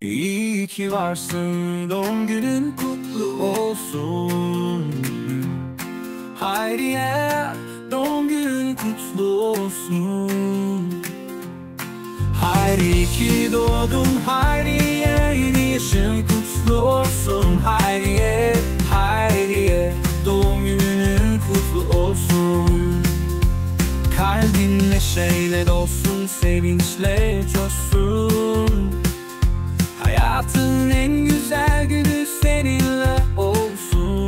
İyi ki varsın, doğum günün kutlu olsun. Hayriye, doğum günün kutlu olsun. Hayri ki doğdun Hayriye, yeni yaşın kutlu olsun. Hayriye, Hayriye, doğum günün kutlu olsun. Kalbin neşeyle dolsun, sevinçle coşsun. Hayatın en güzel günü seninle olsun.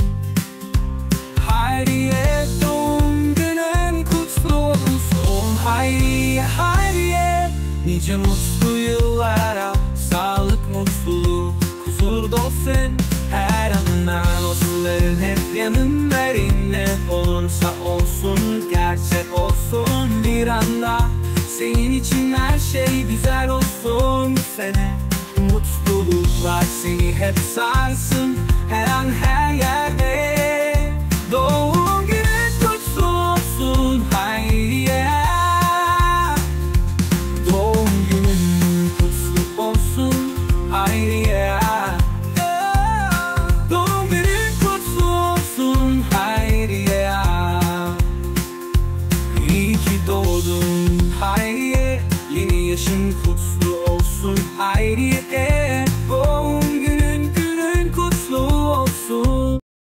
Hayriye, doğum günün kutlu olsun. Hayriye, Hayriye, nice mutlu yıllara, sağlık, mutluluk, huzur dolsun. Her anına dostların hep yanında, ne olursa olsun, gerçek olsun bir anda. Senin için her şey güzel olsun. Sene mutluluklar seni hep sarsın, her an her yerde. Doğum günün kutlu olsun Hayriye. Doğum günün kutlu olsun Hayriye. Doğum günün kutlu olsun Hayriye. İyi ki doğdun Hayriye, yeni yaşın kutlu olsun Hayriye.